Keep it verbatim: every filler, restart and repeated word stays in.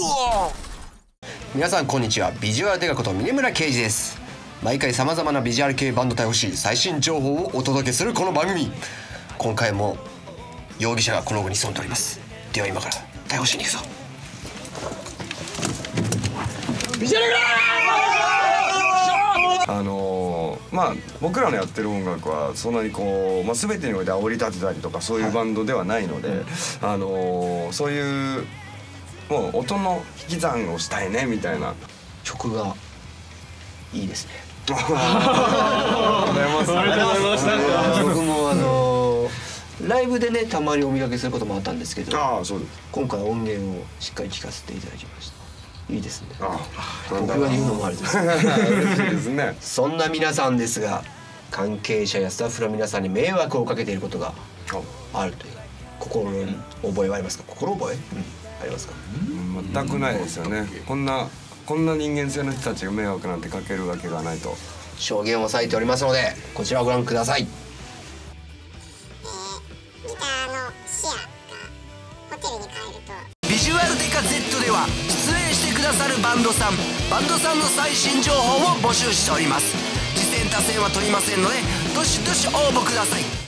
皆さんこんにちは。ビジュアルデカこと峰村圭司です。毎回さまざまなビジュアル系バンド対応し最新情報をお届けするこの番組、今回も容疑者がこの後に潜んでおります。では今から逮捕しに行くぞ。ビジュアルあのー、まあ僕らのやってる音楽はそんなにこう、まあ、全てにおいて煽り立てたりとかそういうバンドではないので、はい、あのー、そういうもう音の引き算をしたいねみたいな。 曲がいいですね。 ありがとうございます。ありがとうございます。 僕もあのー、ライブでねたまにお見かけすることもあったんですけど、 ああそうです。 今回音源をしっかり聴かせていただきました。いいですね。 ああ僕が言うのもあれです。 嬉しいですね。 そんな皆さんですが、関係者やスタッフの皆さんに迷惑をかけていることがあるという心に覚えはありますか？心覚え、うん、ありますか？ 全くないですよね。こんなこんな人間性の人たちが迷惑なんてかけるわけがないと。 証言を割いておりますのでこちらをご覧ください。 えー、ギターのシアがホテルに帰るとビジュアルデカ Z では出演してくださるバンドさんバンドさんの最新情報を募集しております。次戦他戦は取りませんのでどしどし応募ください。